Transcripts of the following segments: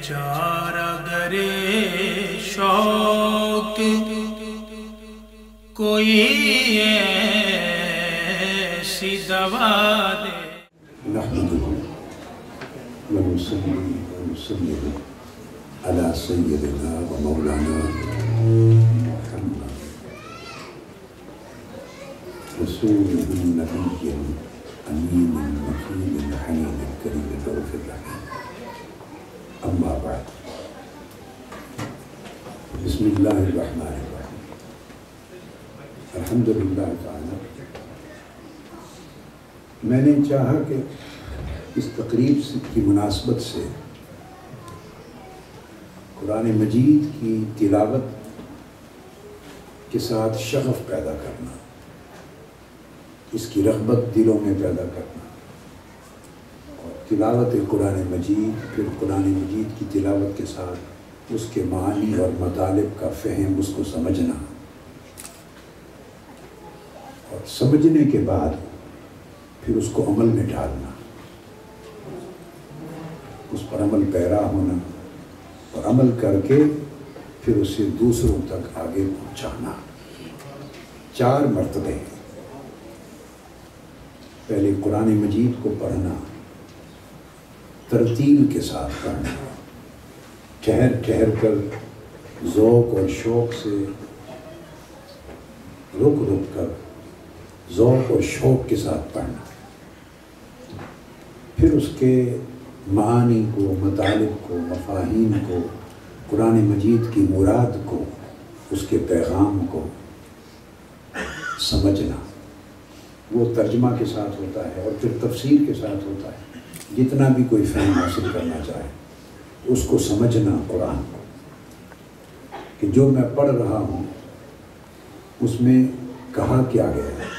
بیچارہ گرے شوق کوئی ایسی دوا دے. نحمده ونصلي ونسلم على سيدنا ومولانا محمد رسوله النبي الأمين المكين الحنين الكريم الرؤوف الرحيم. أما بعد، بسم الله الرحمن الرحيم. الحمد لله تعالی. میں نے چاہا کہ اس تقریب کی مناسبت سے قرآن مجید کی تلاوت کے ساتھ شغف پیدا کرنا، اس کی رغبت دلوں میں پیدا کرنا، اور تلاوت قرآن مجید، پھر قرآن مجید کی تلاوت کے ساتھ اس کے معانی اور مطالب کا فہم، اس کو سمجھنا، اور سمجھنے کے بعد پھر اس کو عمل میں ڈالنا، اس پر عمل پیرا ہونا، اور عمل کر کے پھر اسے دوسروں تک آگے پہنچانا. 4 مرتبے. پہلے قرآن مجید کو پڑھنا، ترتیل کے ساتھ پڑھنا، ٹھہر ٹھہر کر ذوق اور شوق سے، رک رک کر ذوق اور شوق کے ساتھ پڑھنا، پھر اس کے معانی کو، مطالب کو، مفاہیم کو، قرآن مجید کی مراد کو، اس کے پیغام کو سمجھنا. وہ ترجمہ کے ساتھ ہوتا ہے اور پھر تفسیر کے ساتھ ہوتا ہے. جتنا بھی کوئی فہم حاصل کرنا چاہے اس کو سمجھنا، قرآن کو، کہ جو میں پڑھ رہا ہوں اس میں کہا کیا گیا ہے،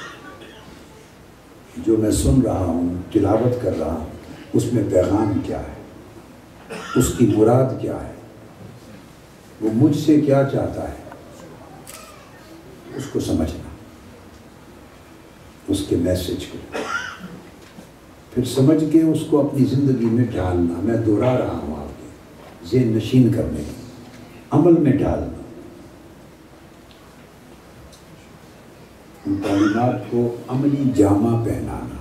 جو میں سن رہا ہوں، تلاوت کر رہا ہوں، اس میں پیغام کیا ہے، اس کی مراد کیا ہے، وہ مجھ سے کیا چاہتا ہے، اس کو سمجھنا، اس کے میسج کو، پھر سمجھ کے اس کو اپنی زندگی میں ڈالنا. میں دہرا رہا ہوں آپ کے ذہن نشین کرنے کی، عمل میں ڈالنا، ان تعلیمات کو عملی جامہ پہنانا،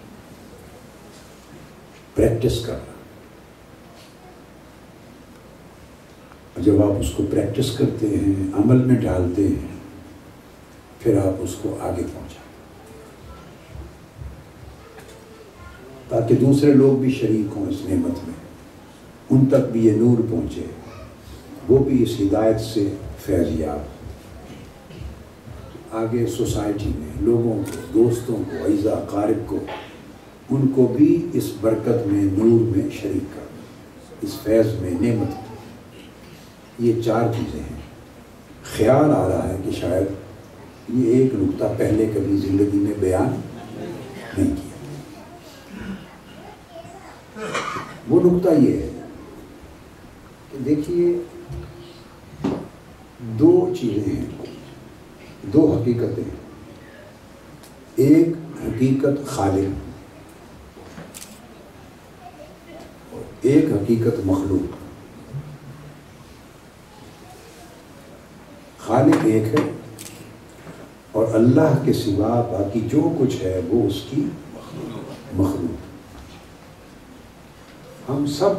پریکٹس کرنا. جب آپ اس کو پریکٹس کرتے ہیں، عمل میں ڈالتے ہیں، پھر آپ اس کو آگے پہنچائیں تاکہ دوسرے لوگ بھی شریک ہوں اس نعمت میں، ان تک بھی یہ نور پہنچے، وہ بھی اس ہدایت سے فیض یاب. آگے سوسائٹی میں لوگوں کو، دوستوں کو، اعزاء اقارب کو، ان کو بھی اس برکت میں، نور میں شریک کرنا، اس فیض میں، نعمت میں. یہ 4 چیزیں ہیں. خیال آ رہا ہے کہ شاید یہ ایک نقطہ پہلے کبھی زندگی میں بیان نہیں کیا. وہ نقطہ یہ ہے کہ دیکھیے 2 چیزیں ہیں، 2 حقیقتیں. ایک حقیقت خالق، ایک حقیقت مخلوق. خالق ایک ہے اور اللہ کے سوا باقی جو کچھ ہے وہ اس کی مخلوق. ہم سب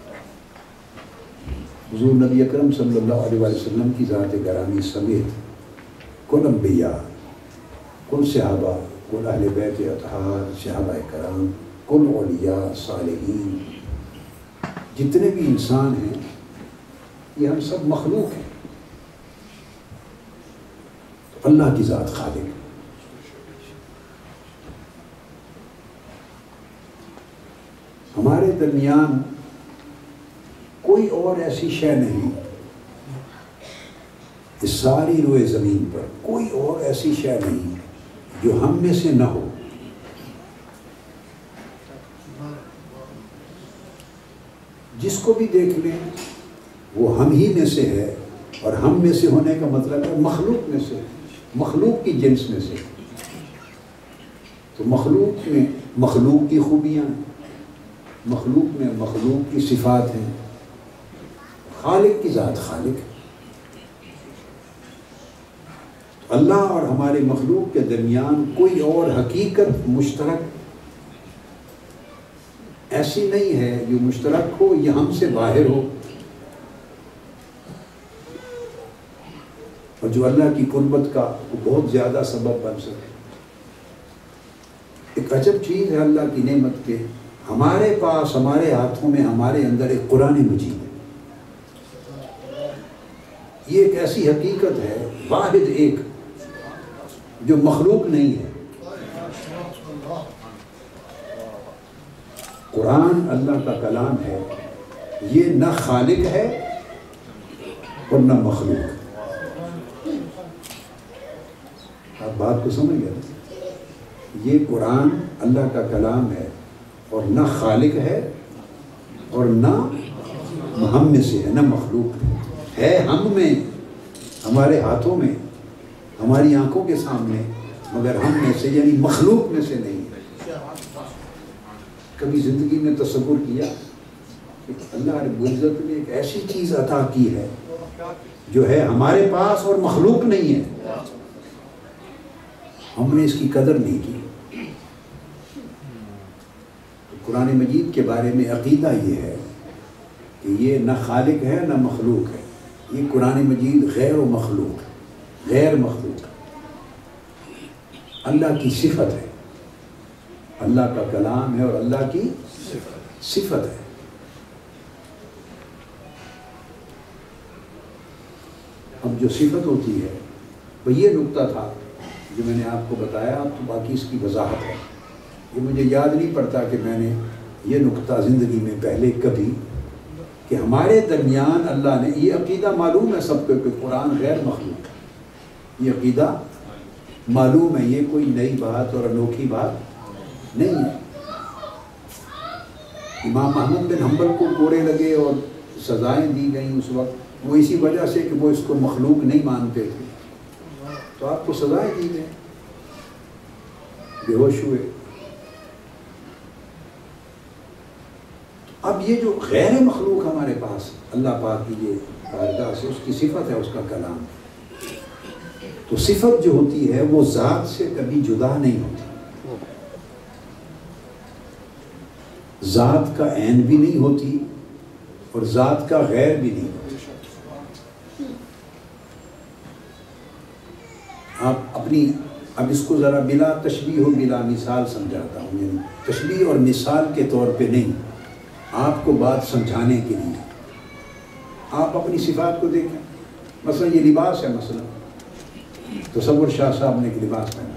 حضور نبی اکرم صلی اللہ علیہ وسلم کی ذات گرامی سمیت کل انبیاء، کل صحابہ، کل اہل بیت اطہار، صحابہ کرام، کل اولیاء، صالحین، جتنے بھی انسان ہیں یہ ہم سب مخلوق ہیں. اللہ کی ذات خالق. ہمارے درمیان کوئی اور ایسی شے نہیں، اس ساری روئے زمین پر کوئی اور ایسی شے نہیں جو ہم میں سے نہ ہو. جس کو بھی دیکھ لیں وہ ہم ہی میں سے ہے، اور ہم میں سے ہونے کا مطلب ہے مخلوق میں سے، مخلوق کی جنس میں سے. تو مخلوق میں مخلوق کی خوبیاں، مخلوق میں مخلوق کی صفات ہیں. خالق کی ذات خالق ہے۔ اللہ اور ہمارے مخلوق کے درمیان کوئی اور حقیقت مشترک ایسی نہیں ہے جو مشترک ہو یا ہم سے باہر ہو، اور جو اللہ کی قربت کا بہت زیادہ سبب بن سکے۔ ایک عجب چیز ہے اللہ کی نعمت کے ہمارے پاس، ہمارے ہاتھوں میں، ہمارے اندر ایک قرآن مجید ہے۔ یہ ایک ایسی حقیقت ہے، واحد ایک، جو مخلوق نہیں ہے۔ قرآن اللہ کا کلام ہے، یہ نہ خالق ہے اور نہ مخلوق۔ آپ بات کو سمجھ گئے؟ یہ قرآن اللہ کا کلام ہے اور نہ خالق ہے اور نہ ہم میں سے ہے، نہ مخلوق ہے، ہم میں، ہمارے ہاتھوں میں، ہماری آنکھوں کے سامنے، مگر ہم میں سے یعنی مخلوق میں سے نہیں ہے۔ کبھی زندگی میں تصور کیا کہ اللہ رب العزت نے ایک ایسی چیز عطا کی ہے جو ہے ہمارے پاس اور مخلوق نہیں ہے، ہم نے اس کی قدر نہیں کی۔ تو قرآن مجید کے بارے میں عقیدہ یہ ہے کہ یہ نہ خالق ہے نہ مخلوق ہے، یہ قرآن مجید غیر و مخلوق ہے، غیر مخلوق، اللہ کی صفت ہے، اللہ کا کلام ہے اور اللہ کی صفت ہے۔ اب جو صفت ہوتی ہے وہ یہ نقطہ تھا جو میں نے آپ کو بتایا، اب تو باقی اس کی وضاحت ہے۔ یہ مجھے یاد نہیں پڑتا کہ میں نے یہ نقطہ زندگی میں پہلے کبھی، کہ ہمارے درمیان اللہ نے، یہ عقیدہ معلوم ہے سب کو کہ قرآن غیر مخلوق ہے، یہ عقیدہ معلوم ہے، یہ کوئی نئی بات اور انوکھی بات نہیں ہے۔ امام احمد بن حنبل کو کوڑے لگے اور سزائیں دی گئیں اس وقت، وہ اسی وجہ سے کہ وہ اس کو مخلوق نہیں مانتے تھے، تو آپ کو سزائیں دی گئیں، بے ہوش ہوئے۔ اب یہ جو غیر مخلوق ہمارے پاس اللہ پاک کی یہ بارگاہ سے، اس کی صفت ہے، اس کا کلام، تو صفت جو ہوتی ہے وہ ذات سے کبھی جدا نہیں ہوتی، ذات کا عین بھی نہیں ہوتی اور ذات کا غیر بھی نہیں ہوتی۔ آپ اپنی، اب اس کو ذرا بلا تشبیہ و بلا مثال سمجھاتا ہوں، یعنی تشبیہ اور مثال کے طور پہ نہیں، آپ کو بات سمجھانے کے لیے۔ آپ اپنی صفات کو دیکھیں، مثلا یہ لباس ہے، مثلا تصور شاہ صاحب نے ایک لباس پہنا،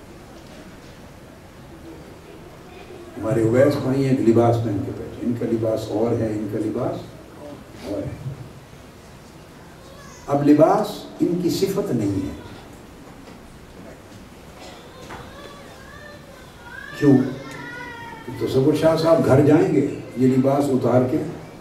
ہمارے اویس بھائی ایک لباس پہن کے بیٹھے، ان کا لباس اور ہے، ان کا لباس اور ہے۔ اب لباس ان کی صفت نہیں ہے، کیوں؟ تصور شاہ صاحب گھر جائیں گے، یہ لباس اتار کے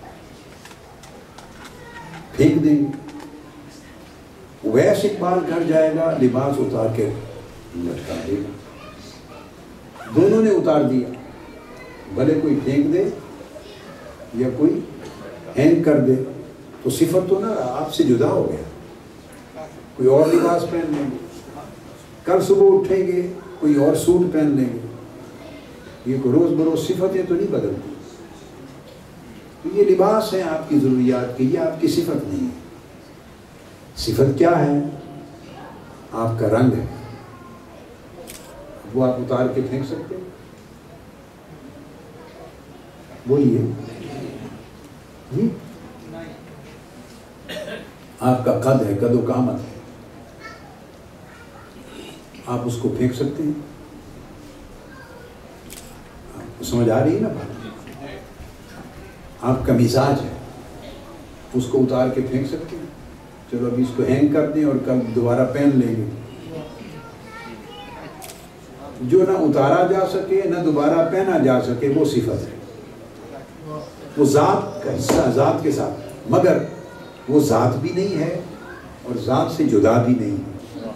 پھینک دیں گے، اویس اقبال گھر جائے گا، لباس اتار کے لٹکا دے گا، دونوں نے اتار دیا، بھلے کوئی پھینک دے یا کوئی ہینگ کر دے، تو صفت تو نہ آپ سے جدا ہو گیا، کوئی اور لباس پہن لیں گے، کل صبح اٹھیں گے کوئی اور سوٹ پہن لیں گے، یہ کوئی روز بروز صفتیں تو نہیں بدلتی۔ تو یہ لباس ہیں آپ کی ضروریات کی، یہ آپ کی صفت نہیں ہے۔ صفت کیا ہے؟ آپ کا رنگ ہے، وہ آپ اتار کے پھینک سکتے ہیں؟ بولیے جی، آپ کا قد ہے، قد و قامت ہے، آپ اس کو پھینک سکتے ہیں؟ آپ کو سمجھ آ رہی ہے نا بات؟ آپ کا مزاج ہے، اس کو اتار کے پھینک سکتے ہیں؟ چلو ابھی اس کو ہینگ کر دیں اور کل دوبارہ پہن لیں گے۔ جو نہ اتارا جا سکے نہ دوبارہ پہنا جا سکے وہ صفت ہے، وہ ذات کا حصہ، ذات کے ساتھ، مگر وہ ذات بھی نہیں ہے اور ذات سے جدا بھی نہیں ہے۔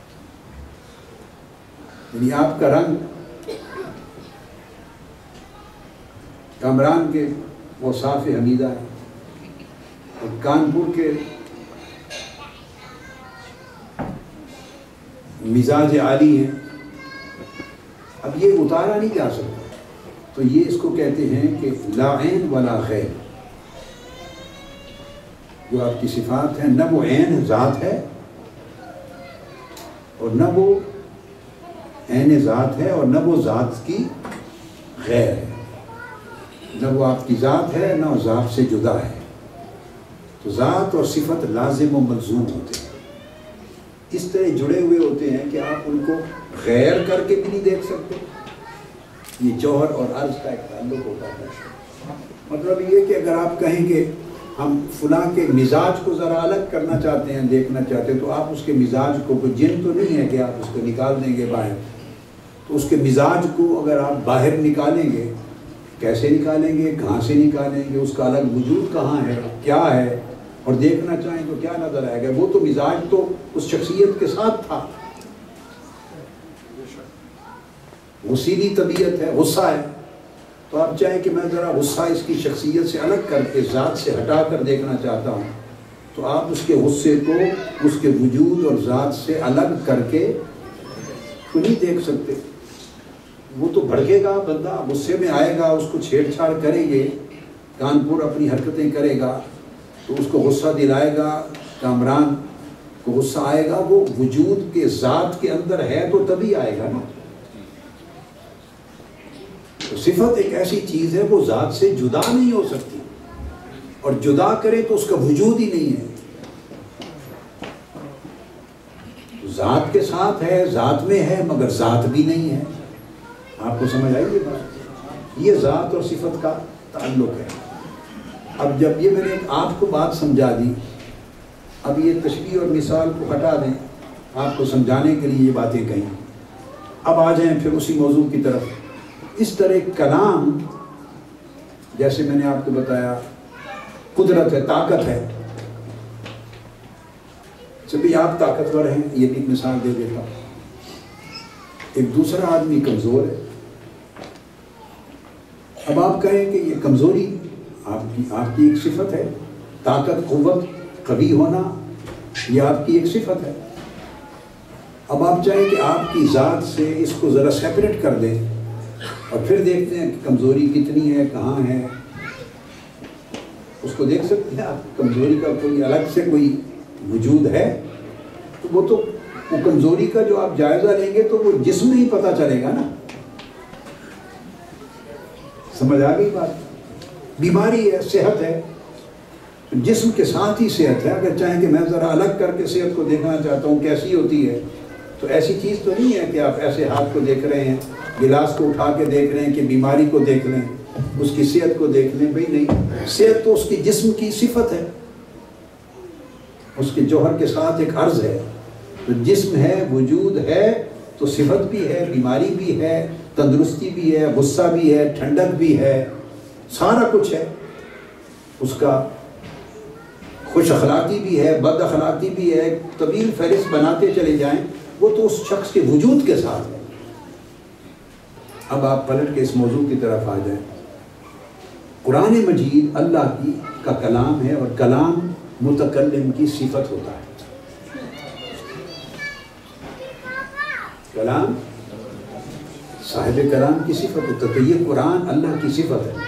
یعنی آپ کا رنگ کامران کے وہ صاف حمیدہ ہے، اور کانپور کے مزاج عالی ہیں، اب یہ اتارا نہیں جا سکتا، تو یہ اس کو کہتے ہیں کہ لا عین ولا خیر، جو آپ کی صفات ہیں نہ وہ عین ذات ہے اور نہ وہ عین ذات ہے اور نہ وہ ذات کی غیر ہے، نہ وہ آپ کی ذات ہے نہ وہ ذات سے جدا ہے۔ تو ذات اور صفت لازم و ملزوم ہوتے ہیں، اس طرح جڑے ہوئے ہوتے ہیں کہ آپ ان کو غیر کر کے بھی نہیں دیکھ سکتے۔ یہ جوہر اور عرض کا ایک تعلق ہوتا ہے۔ مطلب یہ کہ اگر آپ کہیں کہ ہم فلاں کے مزاج کو ذرا الگ کرنا چاہتے ہیں، دیکھنا چاہتے ہیں، تو آپ اس کے مزاج کو، کوئی جن تو نہیں ہے کہ آپ اس کو نکال دیں گے باہر، تو اس کے مزاج کو اگر آپ باہر نکالیں گے، کیسے نکالیں گے، کہاں سے نکالیں گے، اس کا الگ وجود کہاں ہے، کیا ہے، اور دیکھنا چاہیں تو کیا نظر آئے گا؟ وہ تو مزاج تو اس شخصیت کے ساتھ تھا، غصیلی طبیعت ہے، غصہ ہے، تو آپ چاہیں کہ میں ذرا غصہ اس کی شخصیت سے الگ کر کے ذات سے ہٹا کر دیکھنا چاہتا ہوں، تو آپ اس کے غصے کو اس کے وجود اور ذات سے الگ کر کے تو نہیں دیکھ سکتے۔ وہ تو بھڑکے گا، بندہ غصے میں آئے گا، اس کو چھیڑ چھاڑ کریں گے، کانپور اپنی حرکتیں کرے گا، تو اس کو غصہ دلائے گا، کامران کو غصہ آئے گا، وہ وجود کے ذات کے اندر ہے تو تبھی آئے گا نا۔ تو صفت ایک ایسی چیز ہے وہ ذات سے جدا نہیں ہو سکتی، اور جدا کرے تو اس کا وجود ہی نہیں ہے۔ ذات کے ساتھ ہے، ذات میں ہے، مگر ذات بھی نہیں ہے۔ آپ کو سمجھ آئی یہ بات؟ یہ ذات اور صفت کا تعلق ہے۔ اب جب یہ میں نے آپ کو بات سمجھا دی، اب یہ تشبیہ اور مثال کو ہٹا دیں، آپ کو سمجھانے کے لیے یہ باتیں کہیں، اب آ جائیں پھر اسی موضوع کی طرف۔ اس طرح کلام، جیسے میں نے آپ کو بتایا، قدرت ہے، طاقت ہے، سبھی آپ طاقتور ہیں، یہ بھی ایک مثال دے دیتا ہوں۔ ایک دوسرا آدمی کمزور ہے، اب آپ کہیں کہ یہ کمزوری آپ کی ایک صفت ہے، طاقت، قوت، قوی ہونا یہ آپ کی ایک صفت ہے۔ اب آپ چاہیں کہ آپ کی ذات سے اس کو ذرا سیپریٹ کر دیں اور پھر دیکھتے ہیں کہ کمزوری کتنی ہے، کہاں ہے، اس کو دیکھ سکتے ہیں آپ؟ کمزوری کا کوئی الگ سے کوئی وجود ہے؟ تو وہ کمزوری کا جو آپ جائزہ لیں گے تو وہ جسم میں ہی پتہ چلے گا نا۔ سمجھ آ گئی بات؟ بیماری ہے، صحت ہے، جسم کے ساتھ ہی صحت ہے۔ اگر چاہیں کہ میں ذرا الگ کر کے صحت کو دیکھنا چاہتا ہوں کیسی ہوتی ہے، تو ایسی چیز تو نہیں ہے کہ آپ ایسے ہاتھ کو دیکھ رہے ہیں، گلاس کو اٹھا کے دیکھ رہے ہیں کہ بیماری کو دیکھ لیں، اس کی صحت کو دیکھ لیں۔ بھئی نہیں، صحت تو اس کی جسم کی صفت ہے، اس کے جوہر کے ساتھ ایک عرض ہے۔ تو جسم ہے، وجود ہے، تو صفت بھی ہے، بیماری بھی ہے، تندرستی بھی ہے، غصہ بھی ہے، ٹھنڈک بھی ہے، سارا کچھ ہے۔ اس کا خوش اخلاقی بھی ہے، بد اخلاقی بھی ہے، طویل فہرست بناتے چلے جائیں، وہ تو اس شخص کے وجود کے ساتھ ہے۔ اب آپ پلٹ کے اس موضوع کی طرف آ جائیں۔ قرآن مجید اللہ کا کلام ہے، اور کلام متکلم کی صفت ہوتا ہے۔ کلام صاحب کلام کی صفت ہوتا ہے، تو یہ قرآن اللہ کی صفت ہے۔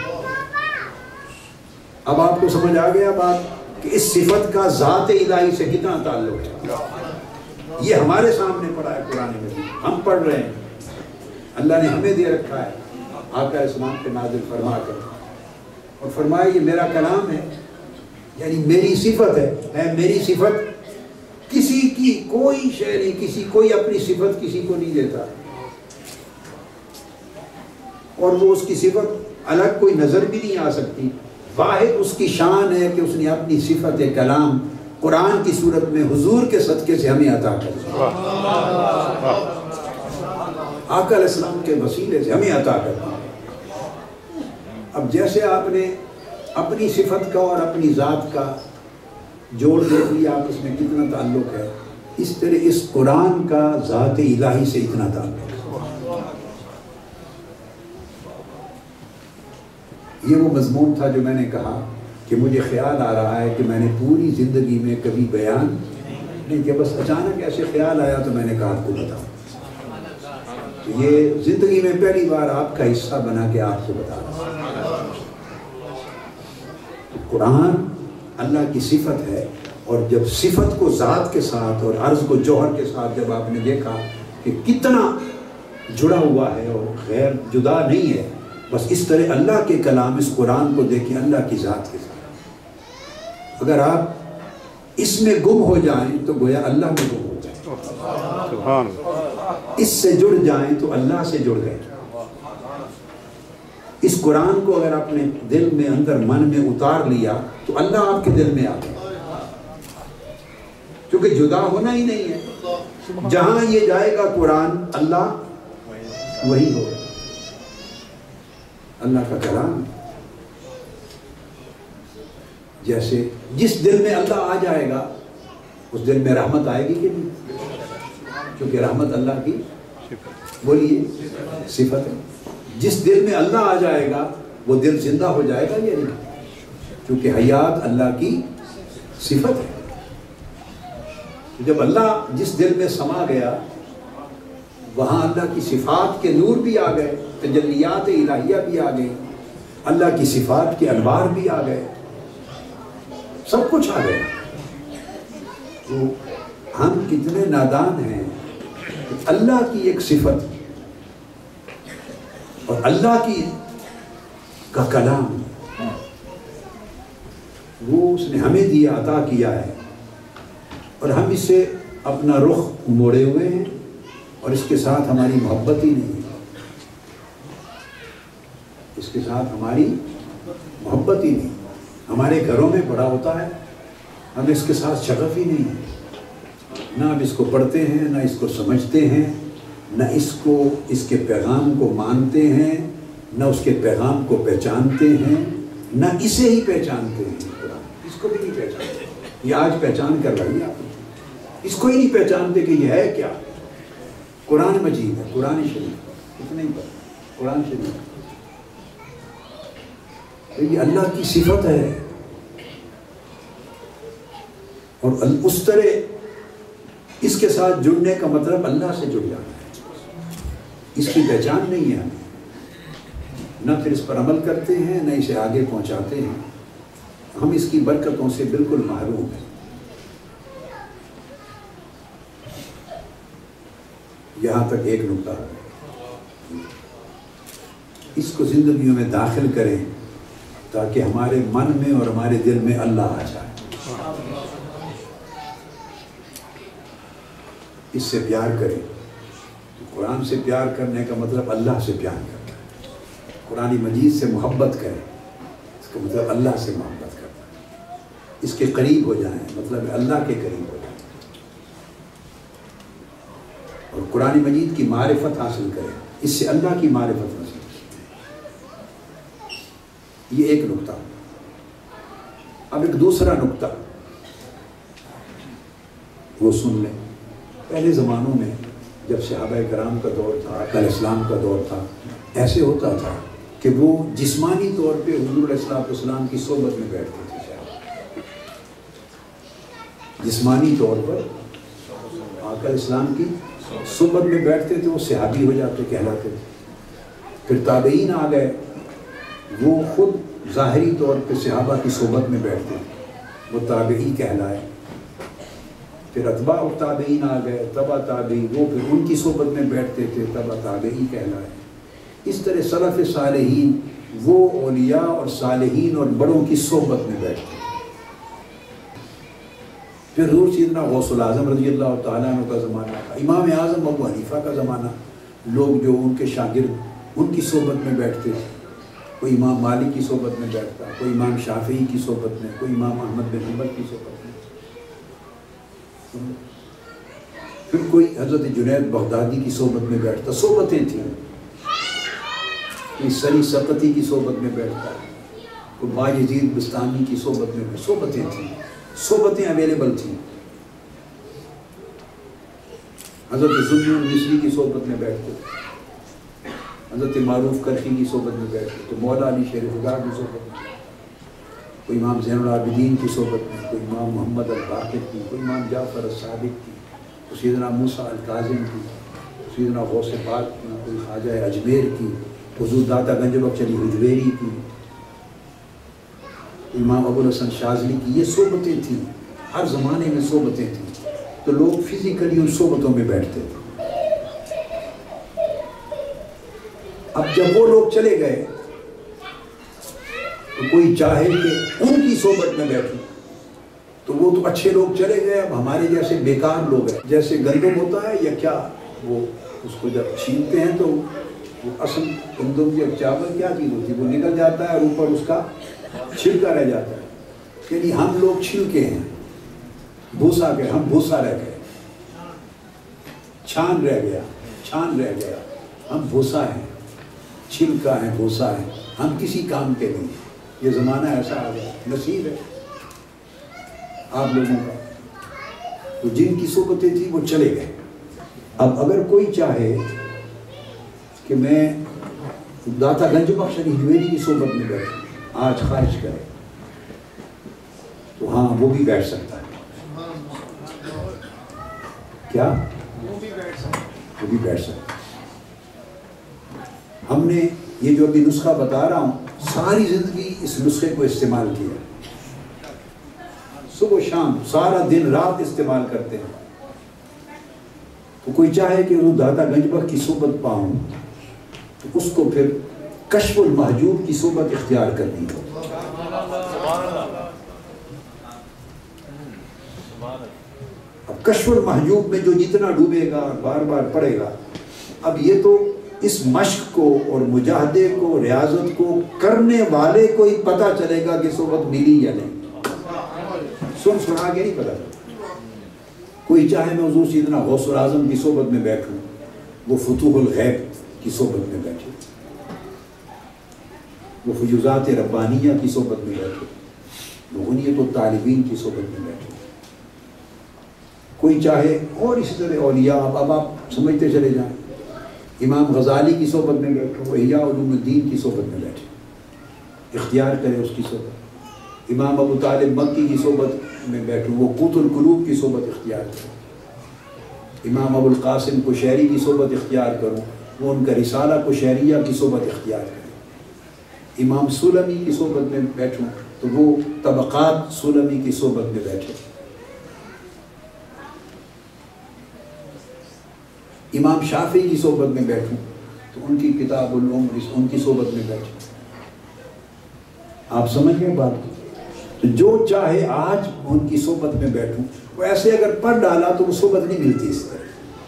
اب آپ کو سمجھ آ گیا بات کہ اس صفت کا ذات الہی سے کتنا تعلق ہے؟ یہ ہمارے سامنے پڑا ہے قرآن مجید، ہم پڑھ رہے ہیں، اللہ نے ہمیں دے رکھا ہے آقا اسلام پہ نازل فرما کر، اور فرمایا یہ میرا کلام ہے، یعنی میری صفت ہے میری صفت۔ کسی کی کوئی شے نہیں، کوئی اپنی صفت کسی کو نہیں دیتا، اور وہ اس کی صفت الگ کوئی نظر بھی نہیں آ سکتی۔ واحد اس کی شان ہے کہ اس نے اپنی صفت کلام قرآن کی صورت میں حضور کے صدقے سے ہمیں عطا کر دی، آقا علیہ السلام کے وسیلے سے ہمیں عطا کر دی۔ اب جیسے آپ نے اپنی صفت کا اور اپنی ذات کا جوڑ دیکھ لیا، آپس میں کتنا تعلق ہے، اس طرح اس قرآن کا ذات الہی سے اتنا تعلق ہے۔ یہ وہ مضمون تھا جو میں نے کہا کہ مجھے خیال آ رہا ہے کہ میں نے پوری زندگی میں کبھی بیان نہیں کیا، بس اچانک ایسے خیال آیا تو میں نے کہا آپ کو بتاؤں. یہ زندگی میں پہلی بار آپ کا حصہ بنا کے آپ کو بتا رہا ہوں. قرآن اللہ کی صفت ہے، اور جب صفت کو ذات کے ساتھ اور عرض کو جوہر کے ساتھ جب آپ نے دیکھا کہ کتنا جڑا ہوا ہے اور غیر جدا نہیں ہے، بس اس طرح اللہ کے کلام اس قرآن کو دیکھیں اللہ کی ذات کے ساتھ. اگر آپ اس میں گم ہو جائیں تو گویا اللہ میں گم ہو جائیں، اس سے جڑ جائیں تو اللہ سے جڑ گئے. اس قرآن کو اگر اپنے دل میں اندر من میں اتار لیا تو اللہ آپ کے دل میں آ گیا، کیونکہ جدا ہونا ہی نہیں ہے. جہاں یہ جائے گا قرآن اللہ وہی ہو. اللہ کا کلام جیسے جس دل میں اللہ آ جائے گا اس دل میں رحمت آئے گی کہ نہیں؟ کیونکہ رحمت اللہ کی بولیے صفت ہے. جس دل میں اللہ آ جائے گا وہ دل زندہ ہو جائے گا یا نہیں؟ کیونکہ حیات اللہ کی صفت ہے. جب اللہ جس دل میں سما گیا وہاں اللہ کی صفات کے نور بھی آ گئے، تجلیات الہیہ بھی آ گئی، اللہ کی صفات کے انوار بھی آ گئے، سب کچھ آ گیا. تو ہم کتنے نادان ہیں کہ اللہ کی ایک صفت اور اللہ کی کا کلام وہ اس نے ہمیں دیا، عطا کیا ہے، اور ہم اس سے اپنا رخ موڑے ہوئے ہیں اور اس کے ساتھ ہماری محبت ہی نہیں ہے. اس کے ساتھ ہماری محبت ہی نہیں. ہمارے گھروں میں پڑھا ہوتا ہے، ہم اس کے ساتھ شغف ہی نہیں ہے. نہ ہم اس کو پڑھتے ہیں، نہ اس کو سمجھتے ہیں، نہ اس کے پیغام کو مانتے ہیں، نہ اس کے پیغام کو پہچانتے ہیں، نہ اسے ہی پہچانتے ہیں. قرآن اس کو بھی نہیں پہچانتے. یہ آج پہچان کر رہی ہے آپ اس کو ہی نہیں پہچانتے کہ یہ ہے کیا. قرآن مجید ہے، قرآن شریف اتنا ہی پتہ. قرآن شریف یہ اللہ کی صفت ہے، اور اس طرح اس کے ساتھ جڑنے کا مطلب اللہ سے جڑ جانا ہے. اس کی پہچان نہیں ہے ہمیں، نہ پھر اس پر عمل کرتے ہیں نہ اسے آگے پہنچاتے ہیں. ہم اس کی برکتوں سے بالکل محروم ہیں. یہاں تک ایک نقطہ، اس کو زندگیوں میں داخل کریں تاکہ ہمارے من میں اور ہمارے دل میں اللہ آ جائے. اس سے پیار کریں. قرآن سے پیار کرنے کا مطلب اللہ سے پیار کرنا ہے. قرآن مجید سے محبت کریں، اس کا مطلب اللہ سے محبت کرنا ہے. اس کے قریب ہو جائیں مطلب اللہ کے قریب ہو جائیں، اور قرآن مجید کی معرفت حاصل کریں. اس سے اللہ کی معرفت حاصل کریں. یہ ایک نقطہ. اب ایک دوسرا نقطہ وہ سن لیں. پہلے زمانوں میں جب صحابہ کرام کا دور تھا، آقا علیہ السلام کا دور تھا، ایسے ہوتا تھا کہ وہ جسمانی طور پہ حضور علیہ السلام کی صحبت میں بیٹھتے تھے. جسمانی طور پر آقا علیہ السلام کی صحبت میں بیٹھتے تھے، وہ صحابی ہو جاتے، کہلاتے تھے. پھر تابعین آ گئے، وہ خود ظاہری طور پہ صحابہ کی صحبت میں بیٹھتے تھے، وہ تابعی کہلائے. پھر اتباع تابعین آ گئے، تبع تابعی، وہ پھر ان کی صحبت میں بیٹھتے تھے، تبع تابعی کہلائے. اس طرح سلف صالحین وہ اولیاء اور صالحین اور بڑوں کی صحبت میں بیٹھتے تھے. پھر حضور سیدنا غوث الاعظم رضی اللہ تعالیٰ عنہ کا زمانہ تھا، امام اعظم ابو حنیفہ کا زمانہ. لوگ جو ان کے شاگرد ان کی صحبت میں بیٹھتے تھے، کوئی امام مالک کی صحبت میں بیٹھتا، کوئی امام شافعی کی صحبت میں، کوئی امام احمد بن حنبل کی صحبت میں، پھر کوئی حضرت جنید بغدادی کی صحبت میں بیٹھتا. صحبتیں تھیں. کوئی سری سقطی کی صحبت میں بیٹھتا، کوئی باجزید بستانی کی صحبت میں. صحبتیں تھیں، صحبتیں اویلیبل تھیں. حضرت سنی مصری کی صحبت میں بیٹھتے، حضرت معروف کرخی کی صحبت میں بیٹھتے، تو مولا علی شیر خدا کی صحبت میں. کوئی امام زین العابدین کی صحبت میں، کوئی امام محمد الباقر کی، کوئی امام جعفر الصادق کی، کوئی سیدنا موسیٰ الکاظم کی، کوئی سیدنا غوث پاک کی، کوئی خواجہ اجمیر کی، حضور داتا گنج بخش علی حجویری کی، امام ابو الحسن شاذلی کی. یہ صحبتیں تھیں، ہر زمانے میں صحبتیں تھیں. تو لوگ فزیکلی ان صحبتوں میں بیٹھتے تھے. اب جب وہ لوگ چلے گئے تو کوئی چاہے کہ ان کی صحبت میں بیٹھوں، تو وہ تو اچھے لوگ چلے گئے. اب ہمارے جیسے بیکار لوگ ہیں، جیسے گندم ہوتا ہے یا کیا، وہ اس کو جب چھینتے ہیں تو وہ اصل گندم یا چاول کیا چیز ہوتی ہے، وہ نکل جاتا ہے اور اوپر اس کا چھلکا رہ جاتا ہے. یعنی ہم لوگ چھلکے ہیں، بھوسا گئے، ہم بھوسا رہ گئے، چھان رہ گیا، چھان رہ گیا. ہم بھوسا ہیں، چھلکا ہے، بھوسا ہے، ہم کسی کام کے نہیں. یہ زمانہ ایسا آ گیا، نصیب ہے آپ لوگوں کا. تو جن کی صحبتیں تھیں وہ چلے گئے. اب اگر کوئی چاہے کہ میں داتا گنج بخش علی حجویری کی صحبت میں بیٹھوں، آج خارج کرے، تو ہاں وہ بھی بیٹھ سکتا ہے. کیا وہ بھی بیٹھ سکتا ہے. ہم نے یہ جو ابھی نسخہ بتا رہا ہوں، ساری زندگی اس نسخے کو استعمال کیا، صبح شام سارا دن رات استعمال کرتے ہیں. تو کوئی چاہے کہ وہ داتا گنج بخش کی صحبت پاؤں، تو اس کو پھر کشف المحجوب کی صحبت اختیار کرنی ہو. اب کشف المحجوب میں جو جتنا ڈوبے گا بار بار پڑھے گا، اب یہ تو اس مشق کو اور مجاہدے کو، ریاضت کو کرنے والے کو ہی پتہ چلے گا کہ صحبت ملی یا نہیں. سنا کے نہیں پتہ چلتا. کوئی چاہے میں حضور سیدنا غوث الاعظم کی صحبت میں بیٹھوں، وہ فتوح الغیب کی صحبت میں بیٹھے، وہ فیوزات ربانیہ کی صحبت میں بیٹھے، وہ غنیت الطالبین کی صحبت میں بیٹھے. کوئی چاہے اور اسی طرح اولیاء، اب آپ سمجھتے چلے جائیں. امام غزالی کی صحبت میں بیٹھو، احیاء علوم الدین کی صحبت میں بیٹھے، اختیار کرے اس کی صحبت. امام ابو طالب مکی کی صحبت میں بیٹھو، وہ قوت القلوب کی صحبت اختیار کرو. امام ابو القاسم قشیری کی صحبت اختیار کرو، وہ ان کا رسالہ قشیریہ کی صحبت اختیار کرو. امام سلمی کی صحبت میں بیٹھو تو وہ طبقات سلمی کی صحبت میں بیٹھے. امام شافعی کی صحبت میں بیٹھوں تو ان کی کتاب العمر ان کی صحبت میں بیٹھوں. آپ سمجھ گئے بات کو؟ تو جو چاہے آج ان کی صحبت میں بیٹھوں، وہ ایسے اگر پڑھ ڈالا تو وہ صحبت نہیں ملتی. اس طرح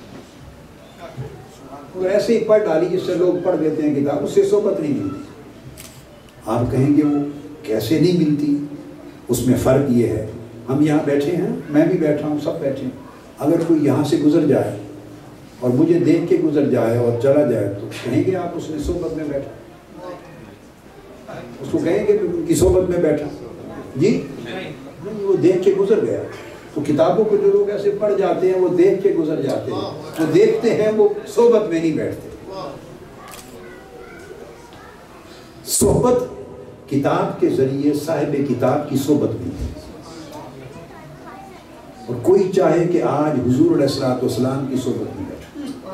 وہ ایسے ہی پڑھ ڈالی جس سے لوگ پڑھ دیتے ہیں کتاب، اس سے صحبت نہیں ملتی. آپ کہیں گے وہ کیسے نہیں ملتی؟ اس میں فرق یہ ہے، ہم یہاں بیٹھے ہیں، میں بھی بیٹھا ہوں، سب بیٹھے ہیں. اگر کوئی یہاں سے گزر جائے اور مجھے دیکھ کے گزر جائے اور چلا جائے تو کہیں گے آپ اس نے صحبت میں بیٹھا؟ اس کو کہیں گے کہ ان کی صحبت میں بیٹھا؟ جی نہیں، وہ دیکھ کے گزر گیا. تو کتابوں کو جو لوگ ایسے پڑھ جاتے ہیں وہ دیکھ کے گزر جاتے ہیں، وہ دیکھتے ہیں، وہ صحبت میں نہیں بیٹھتے. صحبت کتاب کے ذریعے صاحب کتاب کی صحبت میں ہے. اور کوئی چاہے کہ آج حضور علیہ الصلوۃ والسلام کی صحبت میں بیٹھے،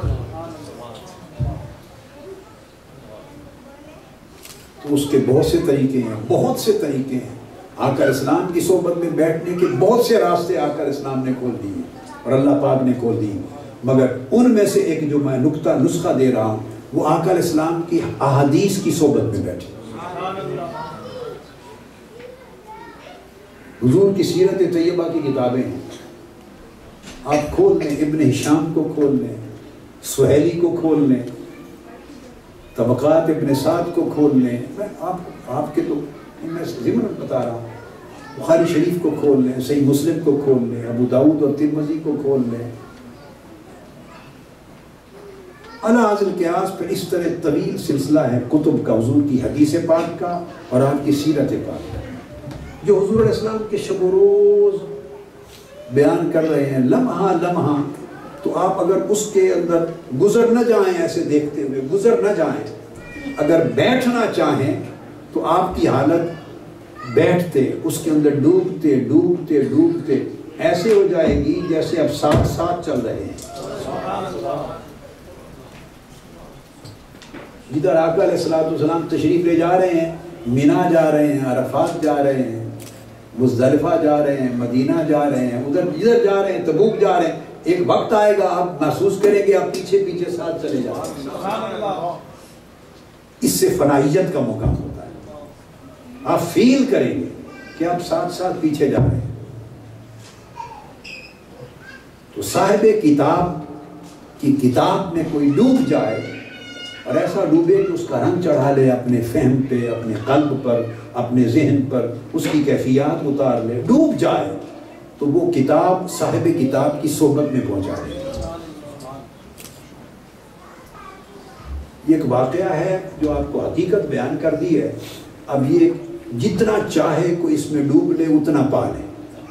تو اس کے بہت سے طریقے ہیں، بہت سے طریقے ہیں. آقا اسلام کی صحبت میں بیٹھنے کے بہت سے راستے آقا اسلام نے کھول دیے اور اللہ پاک نے کھول دیے. مگر ان میں سے ایک جو میں نسخہ دے رہا ہوں، وہ آقا اسلام کی احادیث کی صحبت میں بیٹھے. حضور کی سیرت طیبہ کی کتابیں ہیں، آپ کھول لیں، ابن ہشام کو کھول لیں، سہیلی کو کھول لیں، طبقات ابن سعد کو کھول لیں. میں آپ کے تو میں ضمن بتا رہا ہوں. بخاری شریف کو کھول لیں، صحیح مسلم کو کھول لیں، ابو داؤد اور ترمذی کو کھول لیں. علی حاصل قیاس پہ اس طرح طویل سلسلہ ہے کتب کا، حضور کی حدیث پاک کا اور آپ کی سیرت پاک کا، جو حضور علیہ السلام کے شب و روز بیان کر رہے ہیں لمحہ لمحہ. تو آپ اگر اس کے اندر گزر نہ جائیں، ایسے دیکھتے ہوئے گزر نہ جائیں، اگر بیٹھنا چاہیں تو آپ کی حالت بیٹھتے اس کے اندر ڈوبتے ڈوبتے ڈوبتے ایسے ہو جائے گی جیسے اب ساتھ ساتھ چل رہے ہیں۔ جدھر آقا علیہ السلام تشریف لے جا رہے ہیں، مینا جا رہے ہیں، عرفات جا رہے ہیں، مزدلفہ جا رہے ہیں، مدینہ جا رہے ہیں، ادھر جا رہے ہیں، تبوک جا رہے ہیں، ایک وقت آئے گا آپ محسوس کریں گے آپ پیچھے پیچھے ساتھ چلے جا رہے ہیں۔ اس سے فنائیت کا مقام ہوتا ہے، آپ فیل کریں گے کہ آپ ساتھ ساتھ پیچھے جا رہے ہیں۔ تو صاحب کتاب کی کتاب میں کوئی ڈوب جائے اور ایسا ڈوبے کہ اس کا رنگ چڑھا لے اپنے فہم پہ، اپنے قلب پر، اپنے ذہن پر، اس کی کیفیات اتار لے، ڈوب جائے تو وہ کتاب صاحب کتاب کی صحبت میں پہنچا دے۔ یہ ایک واقعہ ہے جو آپ کو حقیقت بیان کر دی ہے۔ اب یہ جتنا چاہے کوئی اس میں ڈوب لے اتنا پا لے۔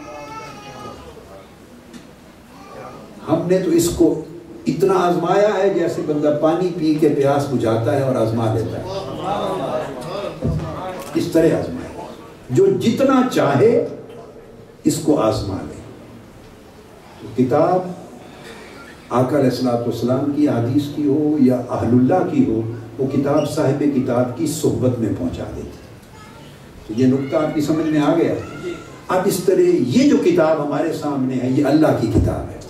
ہم نے تو اس کو اتنا آزمایا ہے جیسے بندہ پانی پی کے پیاس بجھاتا ہے اور آزما لیتا ہے، اس طرح آزمایا۔ جو جتنا چاہے اس کو آزما لے۔ تو کتاب آقا علیہ السلام کی حدیث کی ہو یا اہل اللہ کی ہو، وہ کتاب صاحب کتاب کی صحبت میں پہنچا دیتی۔ تو یہ نقطہ آپ کی سمجھ میں آ گیا۔ اب اس طرح یہ جو کتاب ہمارے سامنے ہے یہ اللہ کی کتاب ہے۔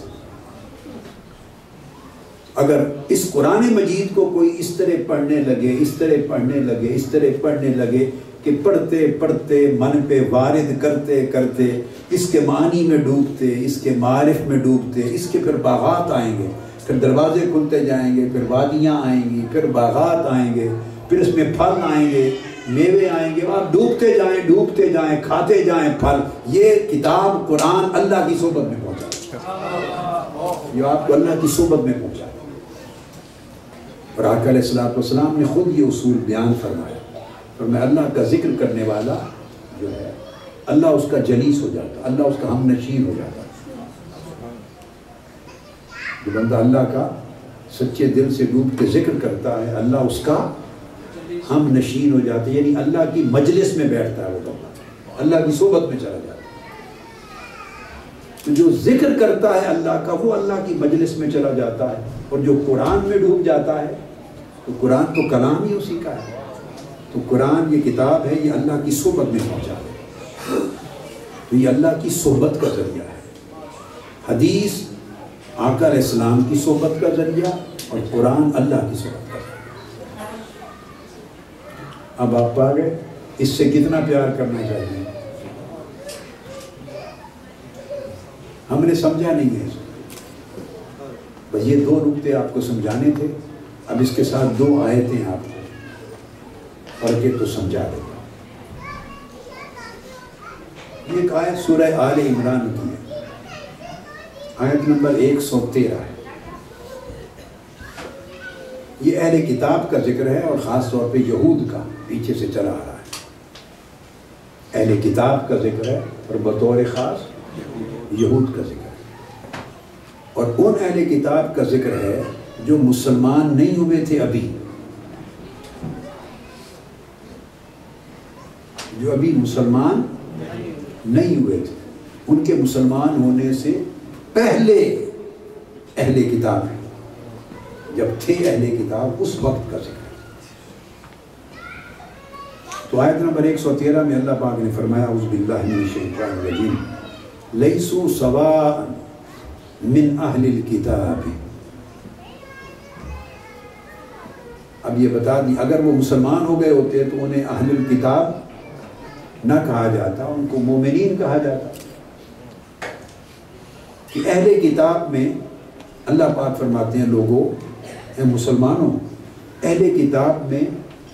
اگر اس قرآن مجید کو کوئی اس طرح پڑھنے لگے، اس طرح پڑھنے لگے، اس طرح پڑھنے لگے کہ پڑھتے پڑھتے من پہ وارد کرتے کرتے اس کے معنی میں ڈوبتے، اس کے معارف میں ڈوبتے، اس کے پھر باغات آئیں گے، پھر دروازے کھلتے جائیں گے، پھر وادیاں آئیں گی، پھر باغات آئیں گے، پھر اس میں پھل آئیں گے، میوے آئیں گے، آپ ڈوبتے جائیں، کھاتے جائیں پھل۔ یہ کتاب قرآن اللہ کی صحبت میں پہنچا، یہ آپ کو اللہ کی صحبت میں پہنچا۔ اور آقا علیہ السلام نے خود یہ اصول بیان فرمایا، اور میں اللہ کا ذکر کرنے والا جو ہے اللہ اس کا جلیس ہو جاتا، اللہ اس کا ہم نشین ہو جاتا۔ جو بندہ اللہ کا سچے دل سے ڈوب کے ذکر کرتا ہے اللہ اس کا ہم نشین ہو جاتا ہے، یعنی اللہ کی مجلس میں بیٹھتا ہے وہ بندہ، اللہ کی صحبت میں چلا جاتا ہے۔ جو ذکر کرتا ہے اللہ کا وہ اللہ کی مجلس میں چلا جاتا ہے، اور جو قرآن میں ڈوب جاتا ہے تو قرآن تو کلام ہی اسی کا ہے۔ تو قرآن یہ کتاب ہے، یہ اللہ کی صحبت میں پہنچا ہے، تو یہ اللہ کی صحبت کا ذریعہ ہے۔ حدیث آقا علیہ السلام کی صحبت کا ذریعہ اور قرآن اللہ کی صحبت کا ذریعہ۔ اب آپ پا گئے اس سے کتنا پیار کرنا چاہیے؟ ہم نے سمجھا نہیں ہے، بس یہ دو نقطے آپ کو سمجھانے تھے۔ اب اس کے ساتھ دو آیتیں آپ کو پڑھ کے تو سمجھا دیتا ہوں۔ یہ ایک آیت سورہ آل عمران کی ہے، آیت نمبر 113 ہے۔ یہ اہل کتاب کا ذکر ہے اور خاص طور پہ یہود کا پیچھے سے چلا آ رہا ہے۔ اہل کتاب کا ذکر ہے اور بطور خاص یہود کا ذکر ہے، اور ان اہل کتاب کا ذکر ہے جو مسلمان نہیں ہوئے تھے ابھی، جو ابھی مسلمان نہیں ہوئے تھے، ان کے مسلمان ہونے سے پہلے اہل کتاب ہے، جب تھے اہل کتاب اس وقت کا ذکر ہے۔ تو آیت نمبر 113 میں اللہ پاک نے فرمایا اعوذ باللہ من الشیطان الرجیم لیسوا سواء من اہل الکتاب۔ اب یہ بتا دی اگر وہ مسلمان ہو گئے ہوتے تو انہیں اہل الکتاب نہ کہا جاتا، ان کو مومنین کہا جاتا۔ کہ اہل کتاب میں اللہ پاک فرماتے ہیں لوگوں، اے مسلمانوں، اہل کتاب میں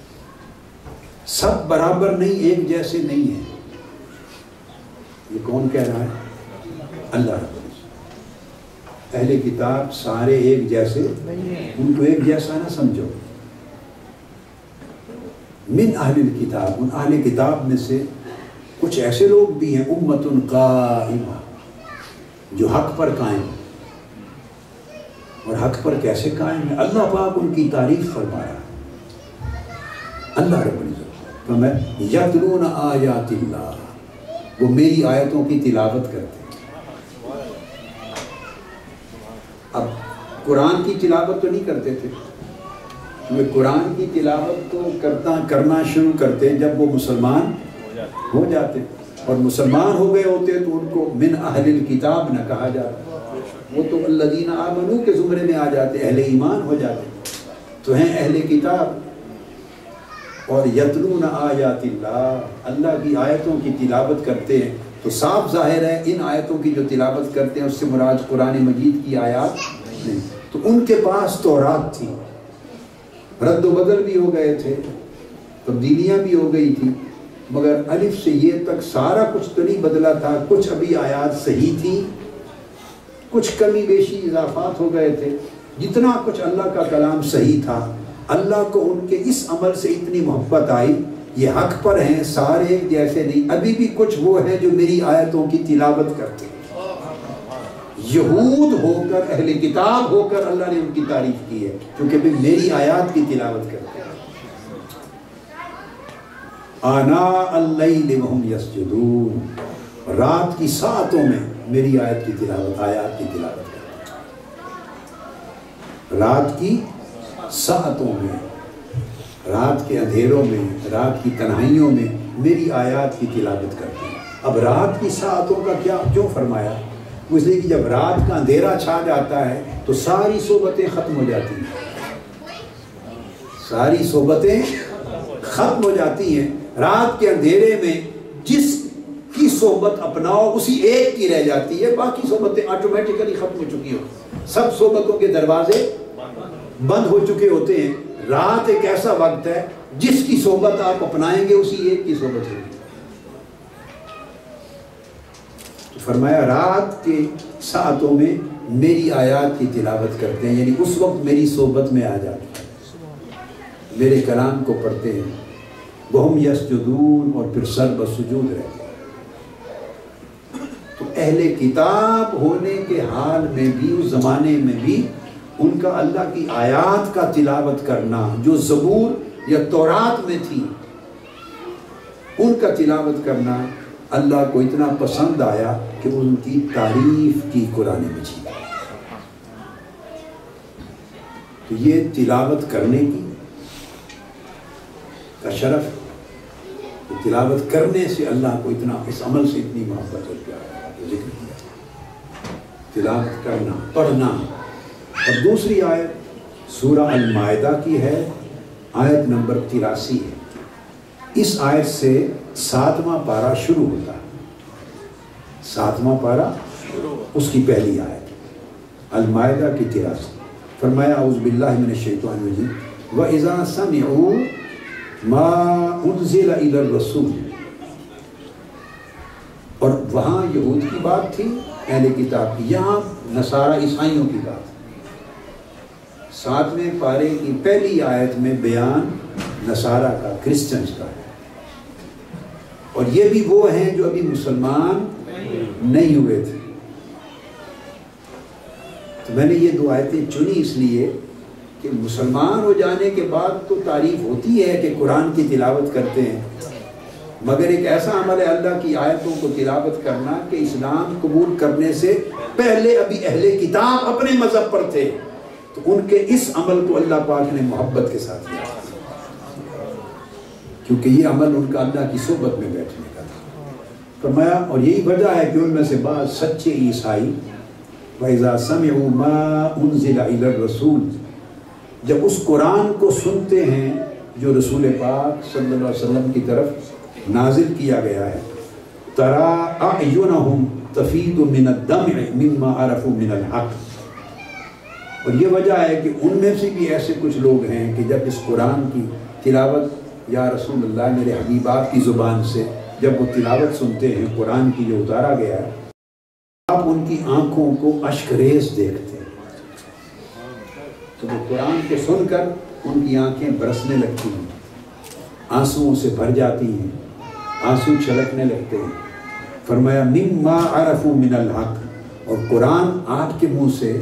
سب برابر نہیں، ایک جیسے نہیں ہیں۔ یہ کون کہہ رہا ہے؟ اللہ رب العزت۔ اہل کتاب سارے ایک جیسے، ان کو ایک جیسا نہ سمجھو۔ من اہل الکتاب، ان اہل کتاب میں سے کچھ ایسے لوگ بھی ہیں امت قائمہ، جو حق پر قائم ہے۔ اور حق پر کیسے قائم ہے؟ اللہ پاک ان کی تعریف فرما رہا ہے۔ اللہ رب العزت یتلون آیات اللہ، وہ میری آیتوں کی تلاوت کرتے ہیں۔ اب قرآن کی تلاوت تو نہیں کرتے تھے، وہ قرآن کی تلاوت تو کرنا شروع کرتے جب وہ مسلمان ہو جاتے، اور مسلمان ہو گئے ہوتے تو ان کو من اہل الکتاب نہ کہا جاتا، وہ تو الذین آمنوا کے زمرے میں آ جاتے، اہل ایمان ہو جاتے، تو ہیں اہل کتاب۔ اور یتلون آیات اللہ، اللہ کی آیتوں کی تلاوت کرتے ہیں، تو صاف ظاہر ہے ان آیتوں کی جو تلاوت کرتے ہیں اس سے مراد قرآن مجید کی آیات نہیں۔ تو ان کے پاس تورات تھی، رد و بدل بھی ہو گئے تھے، تبدیلیاں بھی ہو گئی تھی، مگر الف سے یہ تک سارا کچھ تو نہیں بدلا تھا، کچھ ابھی آیات صحیح تھی، کچھ کمی بیشی اضافات ہو گئے تھے، جتنا کچھ اللہ کا کلام صحیح تھا، اللہ کو ان کے اس عمل سے اتنی محبت آئی، یہ حق پر ہیں سارے جیسے نہیں، ابھی بھی کچھ وہ ہیں جو میری آیتوں کی تلاوت کرتے ہیں، یہود ہو کر اہل کتاب ہو کر اللہ نے ان کی تعریف کی ہے کیونکہ بھی میری آیات کی تلاوت کرتے ہیں۔ آناء اللیل وہم یسجدون، رات کی ساعتوں میں میری آیت کی تلاوت، آیات کی تلاوت کرتے ہیں، رات کی ساعتوں میں، رات کے اندھیروں میں، رات کی تنہائیوں میں میری آیات کی تلاوت کرتے ہیں۔ اب رات کی ساعتوں کا کیوں فرمایا؟ اس لیے کہ جب رات کا اندھیرا چھا جاتا ہے تو ساری صحبتیں ختم ہو جاتی ہیں، ساری صحبتیں ختم ہو جاتی ہیں۔ رات کے اندھیرے میں جس کی صحبت اپناؤ اسی ایک کی رہ جاتی ہے، باقی صحبتیں آٹومیٹیکلی ختم ہو چکی ہو، سب صحبتوں کے دروازے بند ہو چکے ہوتے ہیں۔ رات ایک ایسا وقت ہے جس کی صحبت آپ اپنائیں گے اسی ایک کی صحبت ہوگی۔ تو فرمایا رات کے ساعتوں میں میری آیات کی تلاوت کرتے ہیں، یعنی اس وقت میری صحبت میں آ جاتے ہیں، میرے کلام کو پڑھتے ہیں، وہم یسجدون، اور پھر سر بسجود رہتے ہیں۔ تو اہل کتاب ہونے کے حال میں بھی، اس زمانے میں بھی ان کا اللہ کی آیات کا تلاوت کرنا جو زبور یا تورات میں تھی، ان کا تلاوت کرنا اللہ کو اتنا پسند آیا کہ ان کی تعریف کی قرآن مجید۔ تو یہ تلاوت کرنے کی کا شرف، تلاوت کرنے سے اللہ کو اتنا، اس عمل سے اتنی محبت اور پیار ہے، ذکر کیا تلاوت کرنا، پڑھنا۔ اور دوسری آیت سورہ المائدہ کی ہے، آیت نمبر 83 ہے۔ اس آیت سے 7واں پارہ شروع ہوتا ہے، 7واں پارہ اس کی پہلی آیت، المائدہ کی 83۔ فرمایا اعوذ باللہ من الشیطان الرجیم وَإِذَا سَمِعُوا مَا أُنزِلَ إِلَى الرَّسُولِ، اور وہاں یہود کی بات تھی، اہل کتاب کی، یہاں نصارہ عیسائیوں کی بات۔ 7ویں پارے کی پہلی آیت میں بیان نصارہ کا، کرسچنز کا ہے، اور یہ بھی وہ ہیں جو ابھی مسلمان نہیں ہوئے تھے۔ تو میں نے یہ 2 آیتیں چنی اس لیے کہ مسلمان ہو جانے کے بعد تو تعریف ہوتی ہے کہ قرآن کی تلاوت کرتے ہیں، مگر ایک ایسا عمل ہے اللہ کی آیتوں کو تلاوت کرنا کہ اسلام قبول کرنے سے پہلے ابھی اہل کتاب اپنے مذہب پر تھے، تو ان کے اس عمل کو اللہ پاک نے محبت کے ساتھ کیا، کیونکہ یہ عمل ان کا اللہ کی صحبت میں بیٹھنے کا تھا۔ فرمایا اور یہی وجہ ہے کہ ان میں سے بعض سچے عیسائی وَإِذَا سَمِعُوا مَا أُنزِلَ إِلَى الرَّسُولِ، جب اس قرآن کو سنتے ہیں جو رسول پاک صلی اللہ علیہ وسلم کی طرف نازل کیا گیا ہے، تَرَىٰ أَعْيُنَهُمْ تَفِيضُ مِنَ الدَّمْعِ مِمَّا عَرَفُوا مِنَ الْحَقِّ۔ اور یہ وجہ ہے کہ ان میں سے بھی ایسے کچھ لوگ ہیں کہ جب اس قرآن کی تلاوت یا رسول اللہ میرے حبیبات کی زبان سے جب وہ تلاوت سنتے ہیں قرآن کی جو اتارا گیا ہے، آپ ان کی آنکھوں کو اشک ریز دیکھتے ہیں، تو وہ قرآن کو سن کر ان کی آنکھیں برسنے لگتی ہیں، آنسوؤں سے بھر جاتی ہیں، آنسو چھلکنے لگتے ہیں۔ فرمایا مما عرفوا من الحق، اور قرآن آپ کے منہ سے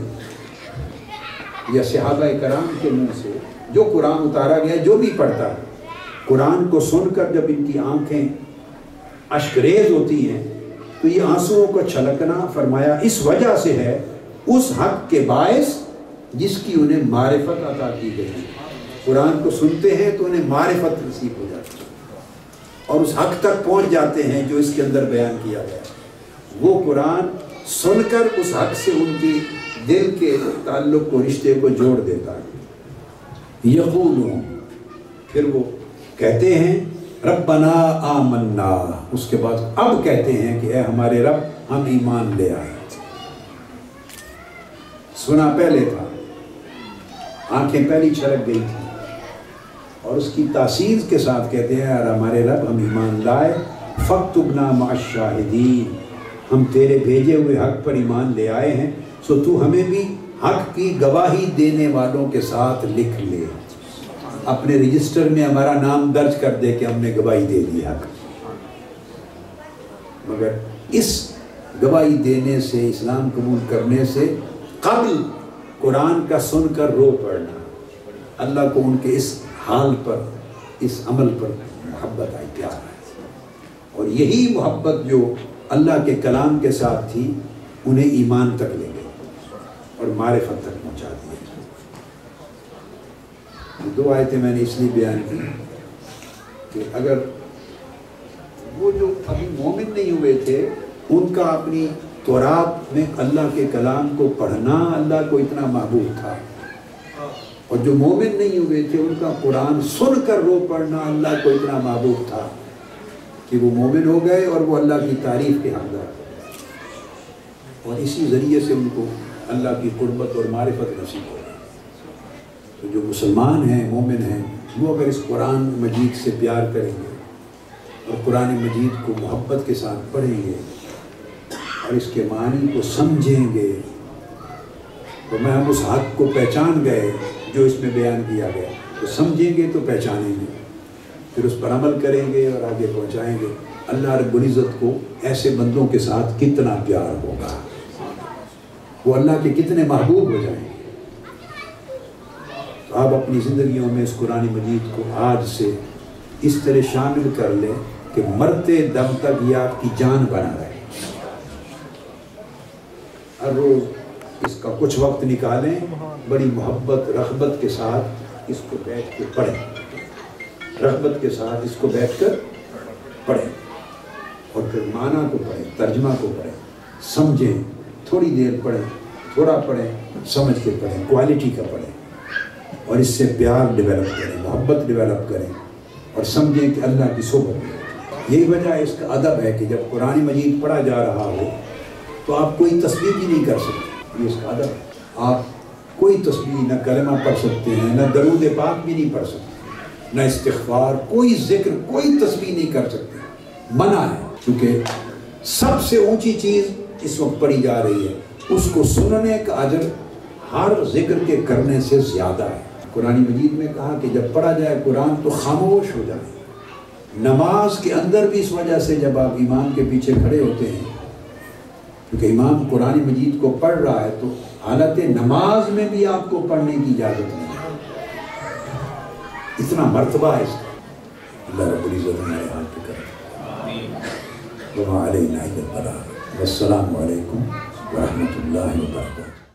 یا صحابہ کرام کے منہ سے جو قرآن اتارا گیا جو بھی پڑھتا ہے، قرآن کو سن کر جب ان کی آنکھیں اشکریز ہوتی ہیں تو یہ آنسوؤں کا چھلکنا فرمایا اس وجہ سے ہے اس حق کے باعث جس کی انہیں معرفت عطا کی گئی. قرآن کو سنتے ہیں تو انہیں معرفت نصیب ہو جاتی ہے اور اس حق تک پہنچ جاتے ہیں جو اس کے اندر بیان کیا گیا. وہ قرآن سن کر اس حق سے ان کی دل کے تعلق کو رشتے کو جوڑ دیتا ہے. یقولون پھر وہ کہتے ہیں ربنا آمنا، اس کے بعد اب کہتے ہیں کہ اے ہمارے رب ہم ایمان لے آئے. سنا پہلے تھا، آنکھیں پہلی چھلک گئی تھی اور اس کی تاثیر کے ساتھ کہتے ہیں یار ہمارے رب ہم ایمان لائے فاکتبنا مع الشاہدین، ہم تیرے بھیجے ہوئے حق پر ایمان لے آئے ہیں، سو تو ہمیں بھی حق کی گواہی دینے والوں کے ساتھ لکھ لے، اپنے رجسٹر میں ہمارا نام درج کر دے کہ ہم نے گواہی دے دی حق. مگر اس گواہی دینے سے، اسلام قبول کرنے سے قبل قرآن کا سن کر رو پڑنا، اللہ کو ان کے اس حال پر، اس عمل پر محبت آئی، پیار آئی. اور یہی محبت جو اللہ کے کلام کے ساتھ تھی انہیں ایمان تک لے گئی اور معرفت تک پہنچا دیا. دو آیتیں میں نے اس لیے بیان کی کہ اگر وہ جو ابھی مومن نہیں ہوئے تھے ان کا اپنی تورات میں اللہ کے کلام کو پڑھنا اللہ کو اتنا محبوب تھا، اور جو مومن نہیں ہوئے تھے ان کا قرآن سن کر رو پڑھنا اللہ کو اتنا محبوب تھا کہ وہ مومن ہو گئے اور وہ اللہ کی تعریف کے حقدار، اور اسی ذریعے سے ان کو اللہ کی قربت اور معرفت نصیب ہو. تو جو مسلمان ہیں، مومن ہیں، وہ اگر اس قرآن مجید سے پیار کریں گے اور قرآن مجید کو محبت کے ساتھ پڑھیں گے اور اس کے معنی کو سمجھیں گے تو میں ہم اس حق کو پہچان گئے جو اس میں بیان کیا گیا، تو سمجھیں گے تو پہچانیں گے، پھر اس پر عمل کریں گے اور آگے پہنچائیں گے. اللہ رب العزت کو ایسے بندوں کے ساتھ کتنا پیار ہوگا، وہ اللہ کے کتنے محبوب ہو جائیں گے. تو آپ اپنی زندگیوں میں اس قرآن مجید کو آج سے اس طرح شامل کر لیں کہ مرتے دم تک یہ آپ کی جان بنا رہے. ہر روز اس کا کچھ وقت نکالیں، بڑی محبت رغبت کے ساتھ اس کو بیٹھ کے پڑھیں، رغبت کے ساتھ اس کو بیٹھ کر پڑھیں اور پھر معنی کو پڑھیں، ترجمہ کو پڑھیں، سمجھیں، تھوڑی دیر پڑھیں، تھوڑا پڑھیں، سمجھ کے پڑھیں، کوالٹی کا پڑھیں اور اس سے پیار ڈیولپ کریں، محبت ڈیولپ کریں اور سمجھیں کہ اللہ کی صحبت ہے. یہی وجہ اس کا ادب ہے کہ جب قرآن مجید پڑھا جا رہا ہو تو آپ کوئی تسبیح بھی نہیں کر سکتے، یہ اس کا ادب ہے. آپ کوئی تسبیح نہ کلمہ پڑھ سکتے ہیں، نہ درود پاک بھی نہیں پڑھ سکتے، نہ استغفار، کوئی ذکر، کوئی تسبیح نہیں کر سکتے، منع ہے. کیونکہ سب سے اونچی چیز اس وقت پڑھی جا رہی ہے، اس کو سننے کا اجر ہر ذکر کے کرنے سے زیادہ ہے. قرآن مجید میں کہا کہ جب پڑھا جائے قرآن تو خاموش ہو جائے. نماز کے اندر بھی اس وجہ سے جب آپ امام کے پیچھے کھڑے ہوتے ہیں، کیونکہ امام قرآن مجید کو پڑھ رہا ہے تو حالت نماز میں بھی آپ کو پڑھنے کی اجازت نہیں ہے. اتنا مرتبہ ہے اس کا. اللہ رب العزت ہمارے حال پہ کرے. وما علینا الا البلاغ. والسلام علیکم ورحمۃ اللہ وبرکاتہ.